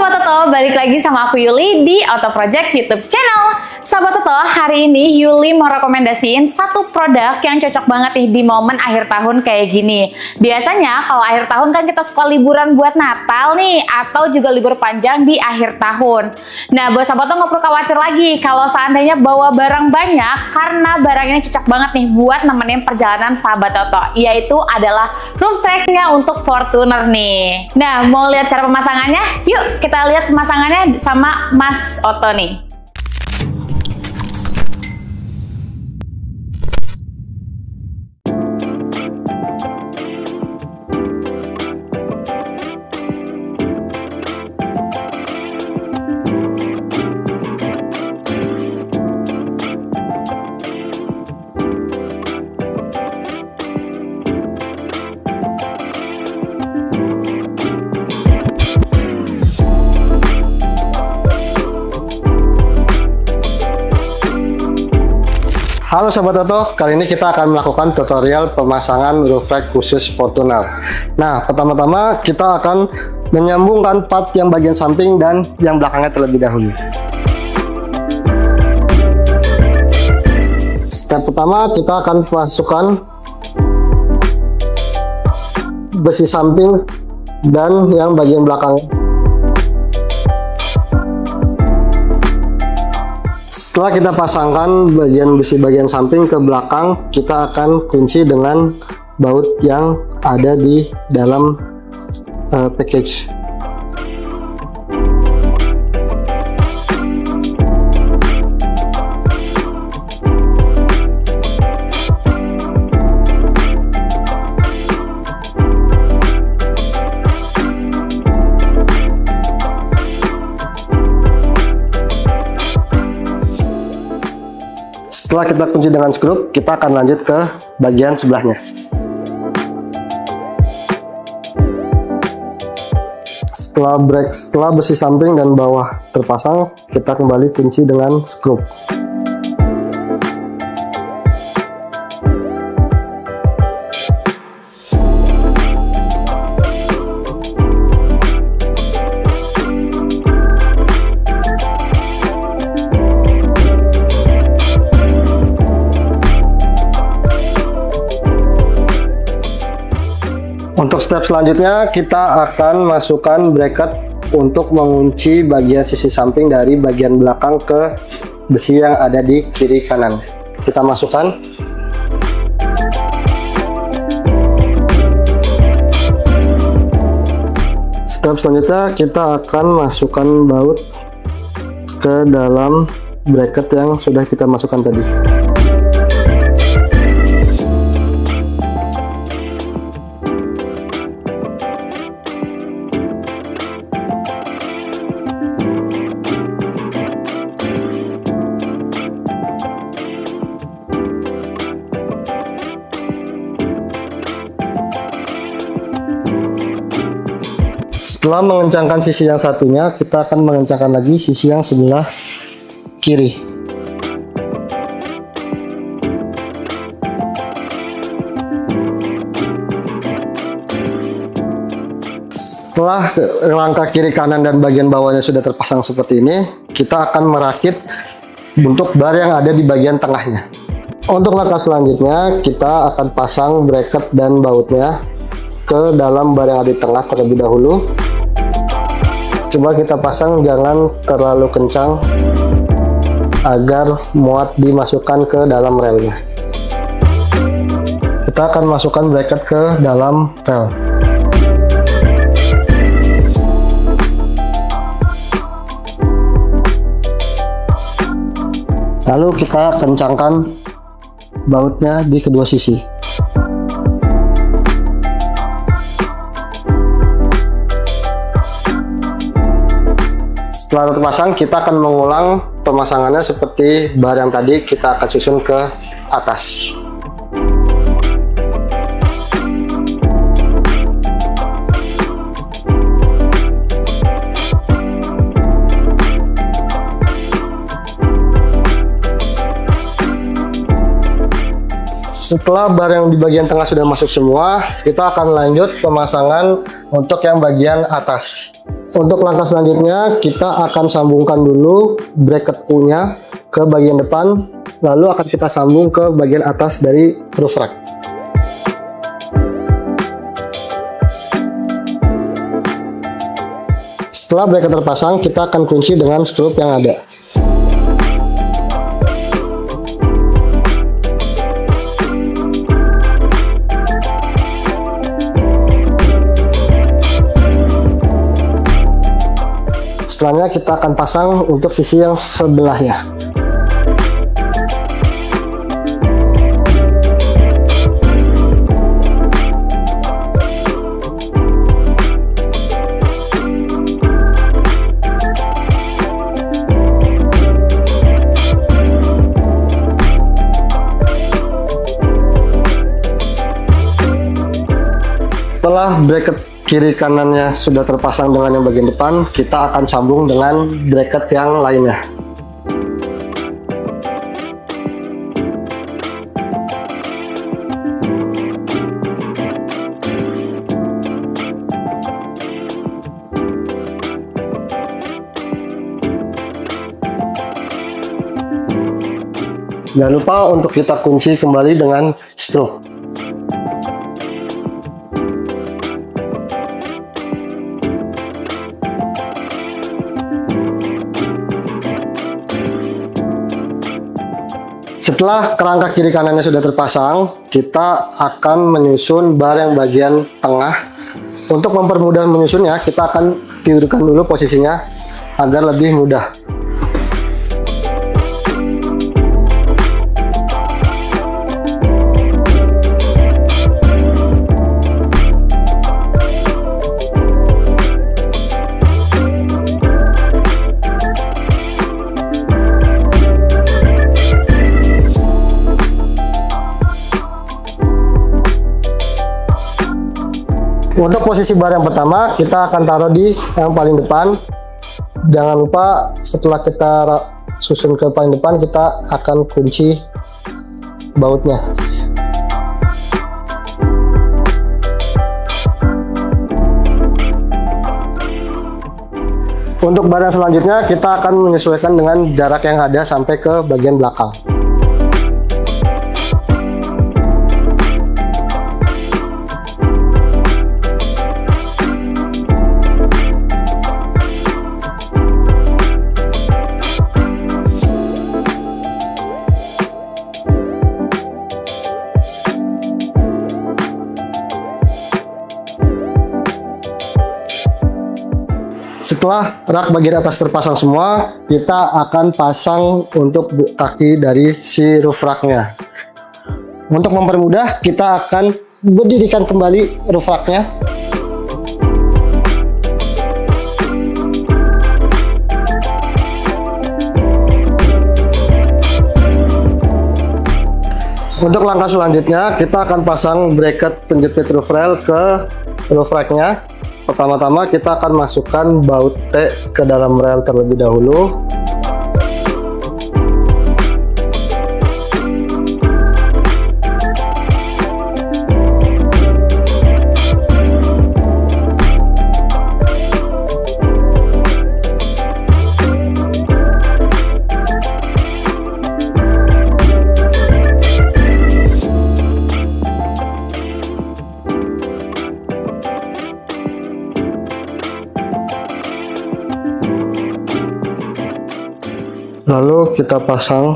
Sobat Toto, balik lagi sama aku Yuli di Auto Project YouTube channel. Sobat Toto, hari ini Yuli mau rekomendasiin satu produk yang cocok banget nih di momen akhir tahun kayak gini. Biasanya kalau akhir tahun kan kita suka liburan buat Natal nih, atau juga libur panjang di akhir tahun. Nah, buat Sobat Toto nggak perlu khawatir lagi kalau seandainya bawa barang banyak, karena barang ini cocok banget nih buat nemenin perjalanan Sobat Toto, yaitu adalah roof rack-nya untuk Fortuner nih. Nah, mau lihat cara pemasangannya? Yuk kita lihat pemasangannya sama Mas Otto nih. Halo Sobat Toto, kali ini kita akan melakukan tutorial pemasangan roof rack khusus Fortuner. Nah, pertama-tama kita akan menyambungkan part yang bagian samping dan yang belakangnya terlebih dahulu. Step pertama, kita akan masukkan besi samping dan yang bagian belakang. Setelah kita pasangkan bagian besi bagian samping ke belakang, kita akan kunci dengan baut yang ada di dalam package. Setelah kita kunci dengan skrup, kita akan lanjut ke bagian sebelahnya. Setelah besi samping dan bawah terpasang, kita kembali kunci dengan skrup. Untuk step selanjutnya, kita akan masukkan bracket untuk mengunci bagian sisi samping dari bagian belakang ke besi yang ada di kiri kanan. Kita masukkan. Step selanjutnya, kita akan masukkan baut ke dalam bracket yang sudah kita masukkan tadi. Setelah mengencangkan sisi yang satunya, kita akan mengencangkan lagi sisi yang sebelah kiri. Setelah rangka kiri kanan dan bagian bawahnya sudah terpasang seperti ini, kita akan merakit untuk bar yang ada di bagian tengahnya. Untuk langkah selanjutnya, kita akan pasang bracket dan bautnya ke dalam bar yang ada di tengah terlebih dahulu. Coba kita pasang, jangan terlalu kencang agar muat dimasukkan ke dalam relnya. Kita akan masukkan bracket ke dalam rel. Lalu kita kencangkan bautnya di kedua sisi. Setelah terpasang, kita akan mengulang pemasangannya seperti bar yang tadi, kita akan susun ke atas. Setelah bar yang di bagian tengah sudah masuk semua, kita akan lanjut pemasangan untuk yang bagian atas. Untuk langkah selanjutnya, kita akan sambungkan dulu bracket U-nya ke bagian depan, lalu akan kita sambung ke bagian atas dari roof rack. Setelah bracket terpasang, kita akan kunci dengan skrup yang ada. Setelahnya kita akan pasang untuk sisi yang sebelahnya. Setelah bracket kiri kanannya sudah terpasang dengan yang bagian depan, kita akan sambung dengan bracket yang lainnya. Jangan lupa untuk kita kunci kembali dengan skrup. Setelah kerangka kiri kanannya sudah terpasang, kita akan menyusun bar yang bagian tengah. Untuk mempermudah menyusunnya, kita akan tidurkan dulu posisinya agar lebih mudah. Untuk posisi bar yang pertama, kita akan taruh di yang paling depan. Jangan lupa setelah kita susun ke paling depan, kita akan kunci bautnya. Untuk bar yang selanjutnya, kita akan menyesuaikan dengan jarak yang ada sampai ke bagian belakang. Setelah rak bagian atas terpasang semua, kita akan pasang untuk kaki dari si roof racknya. Untuk mempermudah, kita akan berdirikan kembali roof racknya. Untuk langkah selanjutnya, kita akan pasang bracket penjepit roof rail ke roof racknya. Pertama-tama kita akan masukkan baut T ke dalam rel terlebih dahulu. Lalu kita pasang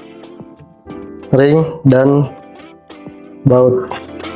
ring dan baut.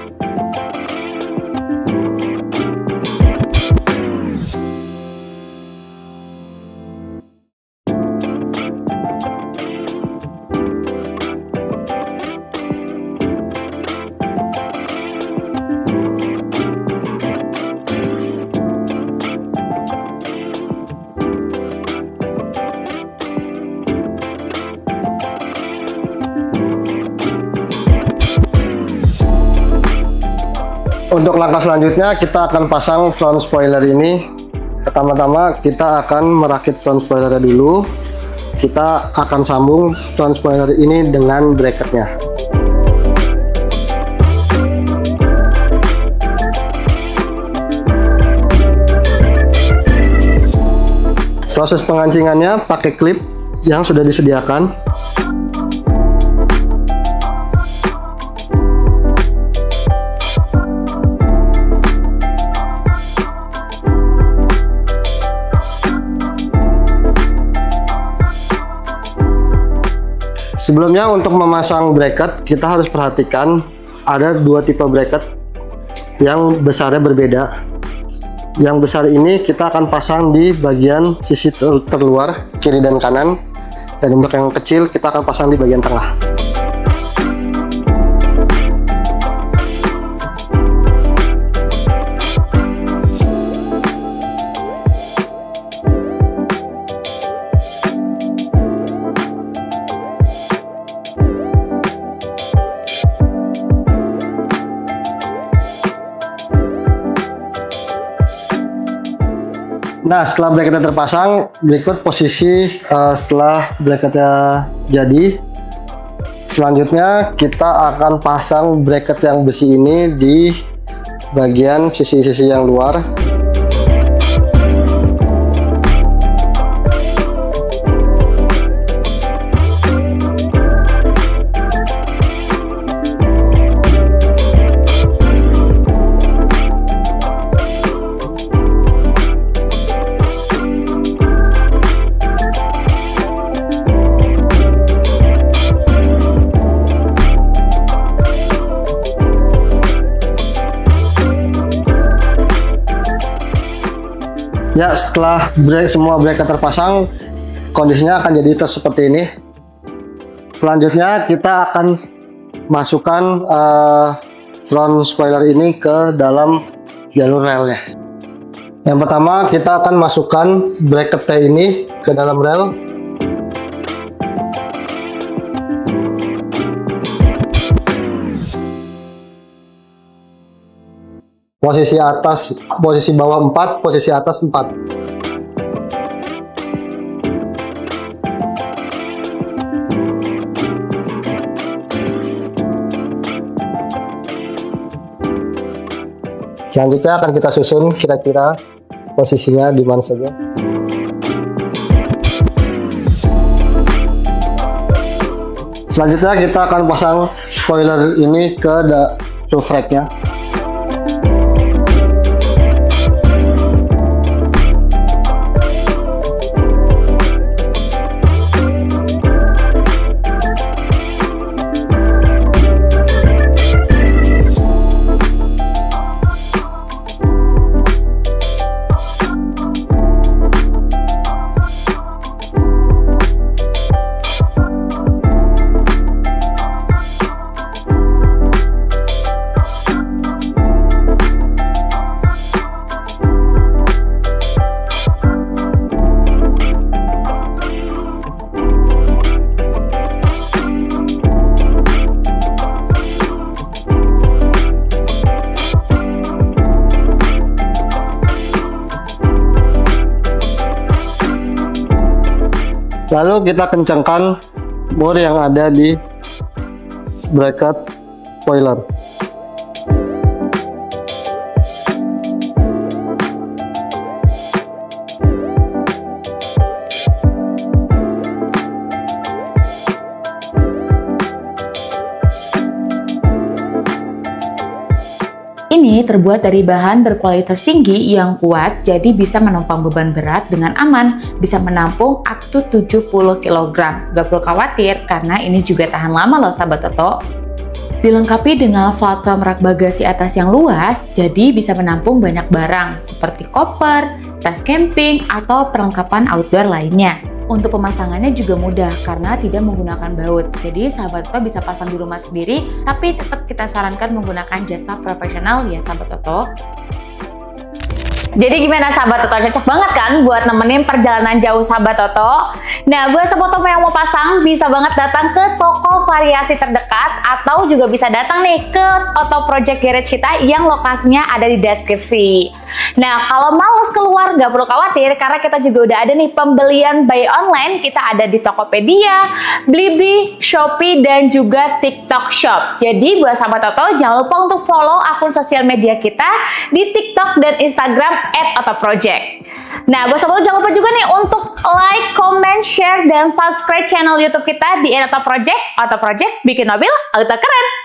Untuk langkah selanjutnya, kita akan pasang front spoiler ini. Pertama-tama kita akan merakit front spoilernya dulu. Kita akan sambung front spoiler ini dengan bracketnya. Proses pengancingannya pakai klip yang sudah disediakan. Sebelumnya untuk memasang bracket kita harus perhatikan ada dua tipe bracket yang besarnya berbeda. Yang besar ini kita akan pasang di bagian sisi terluar kiri dan kanan, dan untuk yang kecil kita akan pasang di bagian tengah. Nah, setelah bracketnya terpasang, berikut posisi setelah bracketnya jadi. Selanjutnya kita akan pasang bracket yang besi ini di bagian sisi-sisi yang luar. Ya, setelah semua bracket terpasang, kondisinya akan jadi seperti ini. Selanjutnya kita akan masukkan front spoiler ini ke dalam jalur relnya. Yang pertama kita akan masukkan bracket T ini ke dalam rel. Posisi atas, posisi bawah 4, posisi atas 4. Selanjutnya akan kita susun kira-kira posisinya di mana saja. Selanjutnya kita akan pasang spoiler ini ke roof rack-nya. Lalu kita kencangkan mur yang ada di bracket spoiler. Ini terbuat dari bahan berkualitas tinggi yang kuat, jadi bisa menopang beban berat dengan aman, bisa menampung up to 70 kg. Gak perlu khawatir, karena ini juga tahan lama loh sahabat Toto. Dilengkapi dengan platform rak bagasi atas yang luas, jadi bisa menampung banyak barang, seperti koper, tas camping, atau perlengkapan outdoor lainnya. Untuk pemasangannya juga mudah karena tidak menggunakan baut. Jadi sahabat Toto bisa pasang di rumah sendiri, tapi tetap kita sarankan menggunakan jasa profesional ya sahabat Toto. Jadi gimana sahabat Toto? Cocok banget kan buat nemenin perjalanan jauh sahabat Toto? Nah, buat sahabat Toto yang mau pasang bisa banget datang ke toko variasi terdekat atau juga bisa datang nih ke Toto Project Garage kita yang lokasinya ada di deskripsi. Nah, kalau males keluar nggak perlu khawatir karena kita juga udah ada nih pembelian by online. Kita ada di Tokopedia, Blibli, Shopee, dan juga TikTok Shop. Jadi buat sahabat Toto jangan lupa untuk follow akun sosial media kita di TikTok dan Instagram @autoproject. Nah, buat sobat jangan lupa juga nih untuk like, comment, share, dan subscribe channel YouTube kita di @autoproject. Autoproject bikin mobil auto keren.